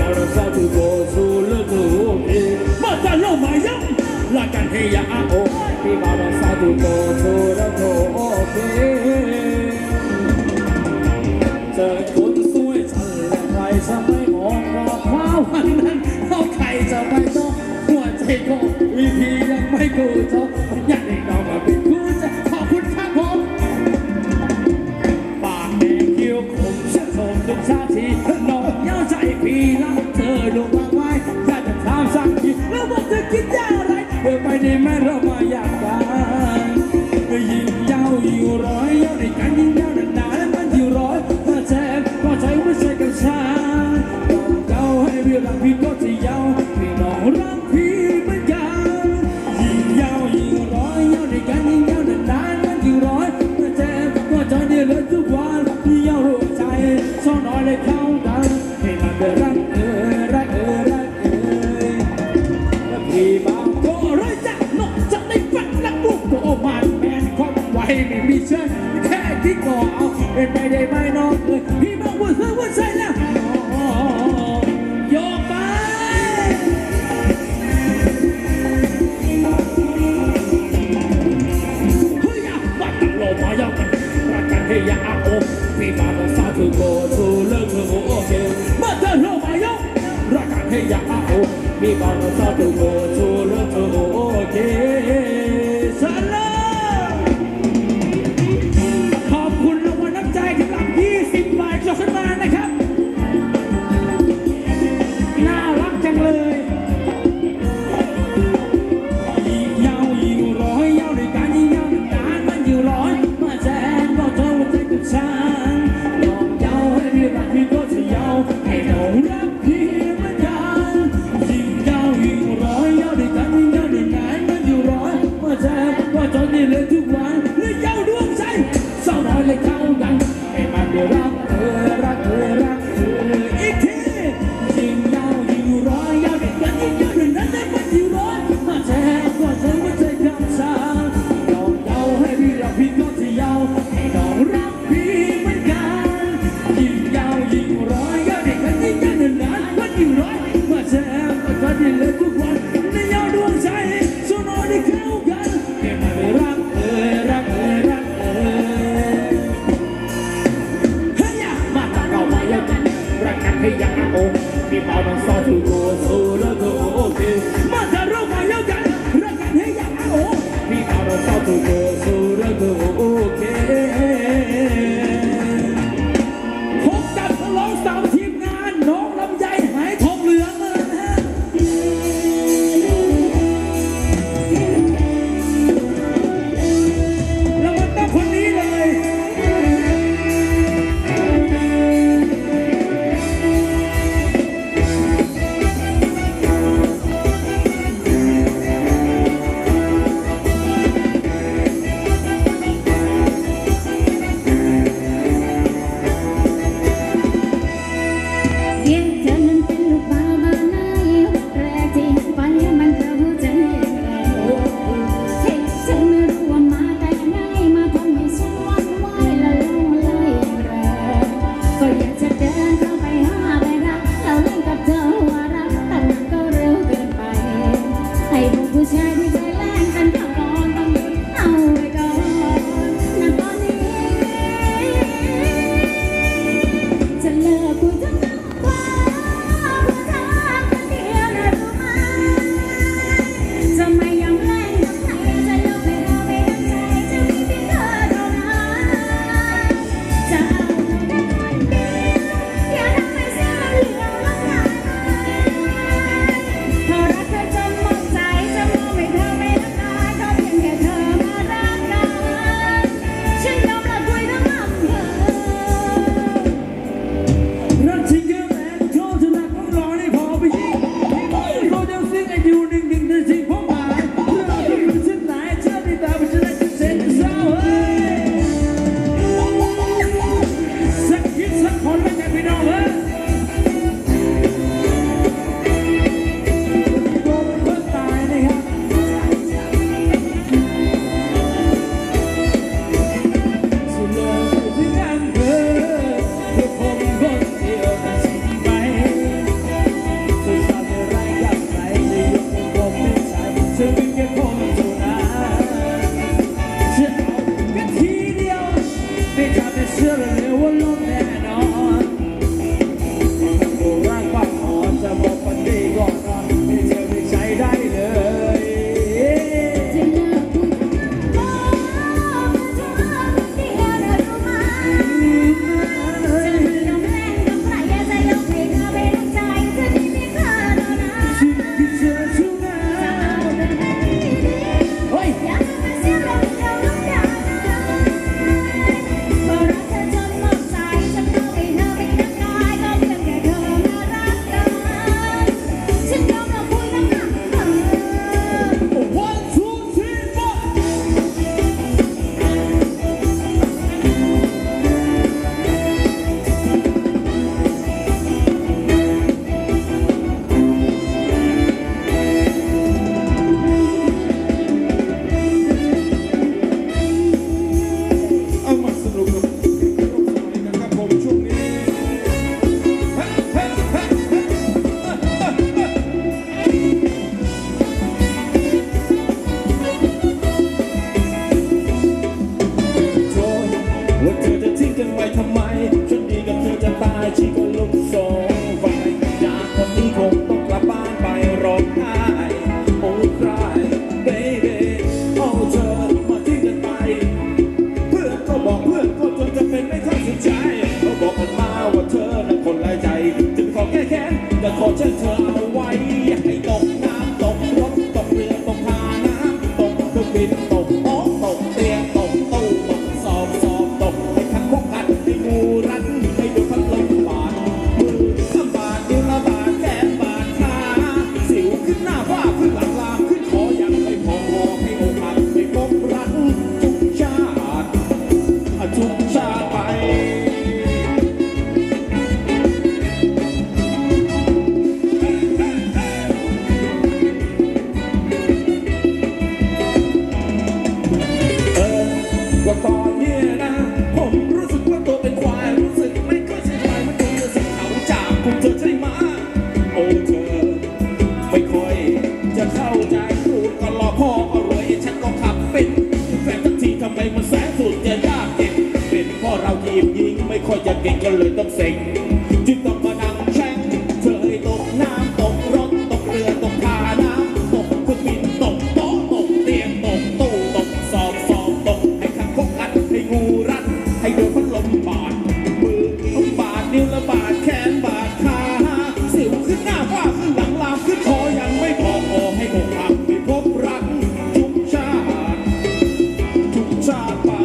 lo sa tu go solo tu ma ta lo ma ya la can he ya o mi ba lo sa tu go solo tuจะคนสวยฉันและใครจะไม่มองว่าเพราะวันนั้นเขาใครจะไม่ต้องหัวใจก็วิธียังไม่กูจบอยากให้เรามาเป็นคู่จะขอบคุณครับผมปากแดงคิ้วคมเชื่อชมทุกชาติน้องเย้าใจพี่รักเธอดูมากไว้อยากจะถามสักทีแล้วว่าเธอคิดอะไรเธอไปได้ไหมเรามาอยากกันยิ่งยาวยิ่งร้อยยาวในกันยิ่งยาวนานและมันยิ่งร้อยมาแทนก็ใจไม่ใช่กับฉันต้องเจ้าให้พี่รักพี่ก็จะยาวพี่น้องรักพี่เหมือนกันยิ่งยาวยิ่งร้อยยาวในกันยิ่งยาวนานมันยิ่งร้อยมาแทนก็ใจเนี่ยเลยทุกวันพี่ยาวรู้ใจซ้อนน้อยเลยเข้ากันให้มันเป็นรักรักรักแล้วพี่บ่าวก็ร้อยจักนกจะได้ฟังนักบุกก็มันแมนความไวไม่มีเชื่อแค่คิดก็เอาเป็นไปได้ไหมน้องพี่บอกว่าเธอว่าใช่แล้วโยกไปเฮ้ยบัดตังโลมาเยากันรักกันให้ยาโอพี่มาต้องสาธุโกทูเลิกเธอโอเคบัดตังโลมาเยารักกันให้ยาโอพี่มาต้องสาธุโกทูเลิกเธอโอเคขอบคุณรางวัลน้ำใจสำหรับ20 บาทจบขึ้นมานะครับน่ารักจังเลยยิ่งยาวยิ่งร้อยยาวในการยิ่งยาวนานมันยิ่งร้อยมาแทนก็เธอว่าใจกับฉันน้องยาวให้พี่รักพี่ก็จะยาวให้น้องรักพี่เหมือนกันยิ่งยาวยิ่งร้อยยาวในการยิ่งยาวนานมันยิ่งร้อยมาแทนก็เธอนี่เลยทุกวันและยาวดวงใจสาวน้อยเลยเข้ากันให้มันได้รักรักรักอีกทียิ่งยาวยิ่งร้อยยาวในกันยิ่งยาวนานมันยิ่งร้อยมาแทนก็เธอว่าใจกับฉันน้องยาวให้พี่รักพี่ก็จะยาวให้น้องรักพี่เหมือนกันยิ่งยาวยิ่งร้อยยาวในกันยิ่งยาวนานมันยิ่งร้อยมาแทนก็เธอนี่เลยทุกวันในยาวดวงใจสาวน้อยได้เข้ากันให้มันได้รักรักรักรักกันให้ยาโอมีเมาต้องซอทูโกสูแล้วก็โอเคมาถ้าเรามาเยอะกันรักกันให้ยาโอมีเมาต้องซอทูโกสูแล้วก็โอเคพบกับนักร้องสาวทีมงานน้องลำไยหายทองเหลืองเลยนะฮะแล้วมันต้องคนนี้เลยคงต้องกลับบ้านไปร้องไห้โอ้ใครเบบี้เอาเธอมาทิ้งกันไปเพื่อนก็บอกเพื่อนก็จนจะเป็นไม่ค่อยสนใจเขาบอกกันมาว่าเธอนั้นคนร้ายใจจึงขอแก้แค้นแต่ขอเชิญเธอเอาไว้อย่าให้ตกน้ำตกรถตกเรือตกพาน้ำตกเครื่องบินตกโต๊ะตกเตียงตกตู้ตกสอบตกให้คันคกกัดให้งูรัดให้โดนพัดลมบาดมือลำบากนิ้วละบาดแขนบาดขาสิวขึ้นหน้าฝ้าขึ้นหลังลามขึ้นคอยังไม่พอให้อกหักไม่พบรักทุกชาติทุกชาติไปว่าตอนนี้นะผมรู้สึกว่าตัวเป็นควายรู้สึกไม่ค่อยใช่ควายมันดูจะสึกเขาจากคุณเธอใช่ไหมโอ้เธอไม่ค่อยจะเข้าใจรูดก็รอพ่อก็รวยฉันก็ขับเป็นแฟนทักทีทำไมมันแสนสุดจะยากเก็บเป็นเพราะเราทีมยิงไม่ค่อยจะเก่งก็เลยต้องเซ็งจึงต้องมานั่งแช่งเธอให้ตกน้ำตกรถตกเรือตกพาน้ำตกเครื่องบินตกโต๊ะตกเตียงตกตู้ตกสอบตกให้คังคกกัดให้งูรัดให้โดนพัดลมบาดมือบาดนิ้วละบาดแขนบาดขาสิวขึ้นหน้าฝ้าขึ้นหลังลามขึ้นคอยังไม่พอให้อกหักไม่พบรักทุกชาติไป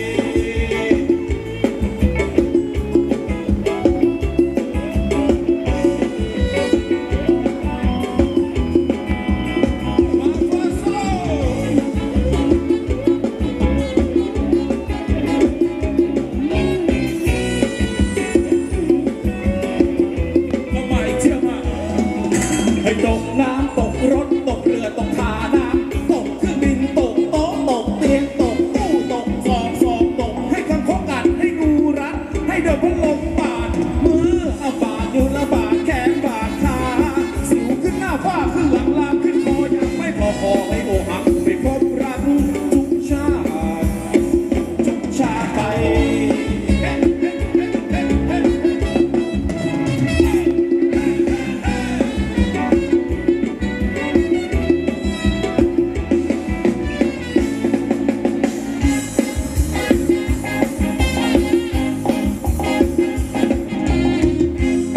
ให้ตกน้ำตกรถตกเรือตกพาน้ำตกเครื่องบินตกโต๊ะตกเตียงตกตู้ตกสอบตกให้คังคกกัดให้งูรัดให้เดินพัดลมบาดมือบาดอยู่ละบาดแขนบาดขาสิวขึ้นหน้าฝ้าขึ้นหลังลามขึ้นคอยังไม่พอให้อกหักไม่พบรักทุกชาติไป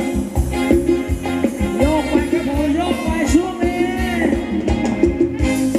โยกไปครับผมโยกไปช่วงนี้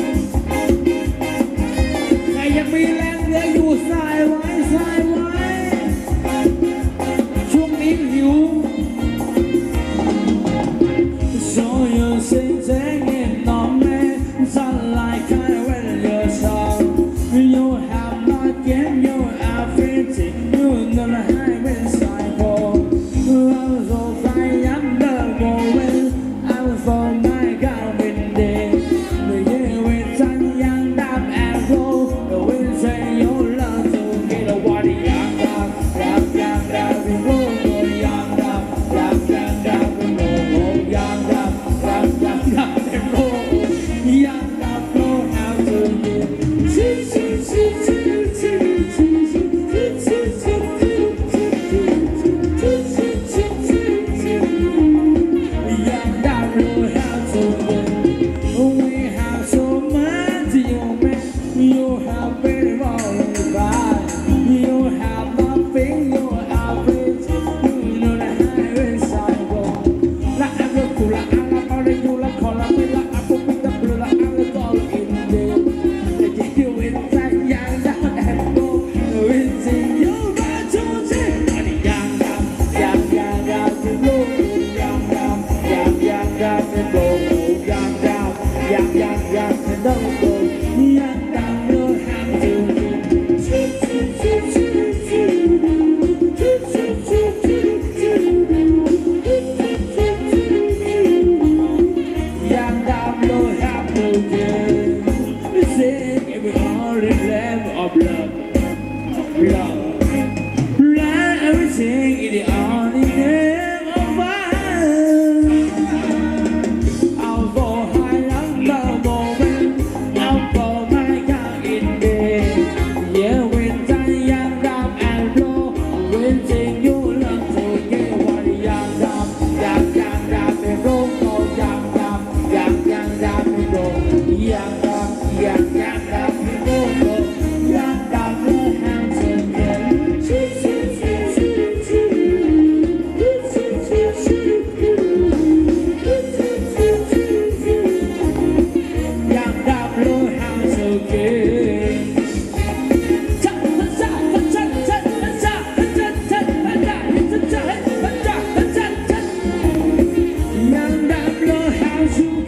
ชู้